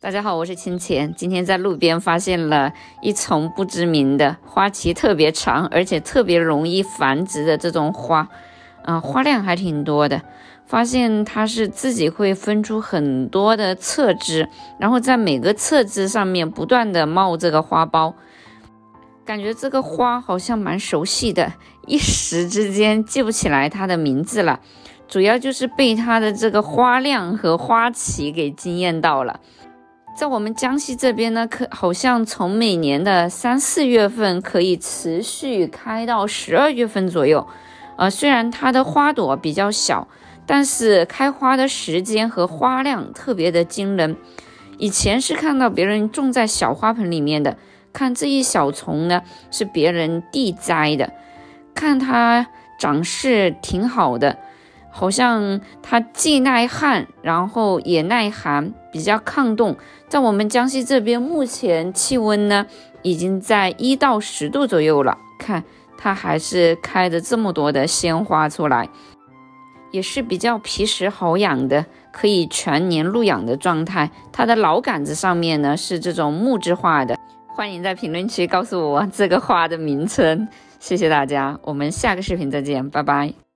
大家好，我是清浅。今天在路边发现了一丛不知名的花期特别长，而且特别容易繁殖的这种花，花量还挺多的。发现它是自己会分出很多的侧枝，然后在每个侧枝上面不断的冒这个花苞。感觉这个花好像蛮熟悉的，一时之间记不起来它的名字了。主要就是被它的这个花量和花期给惊艳到了。在我们江西这边呢，好像从每年的3、4月份可以持续开到12月份左右。虽然它的花朵比较小，但是开花的时间和花量特别的惊人。以前是看到别人种在小花盆里面的，看这一小丛呢是别人地栽的，看它长势挺好的。好像它既耐旱，然后也耐寒，比较抗冻。在我们江西这边，目前气温呢已经在1到10度左右了。看它还是开着这么多的鲜花出来，也是比较皮实好养的，可以全年露养的状态。它的老杆子上面呢是这种木质化的。欢迎在评论区告诉我这个花的名称，谢谢大家，我们下个视频再见，拜拜。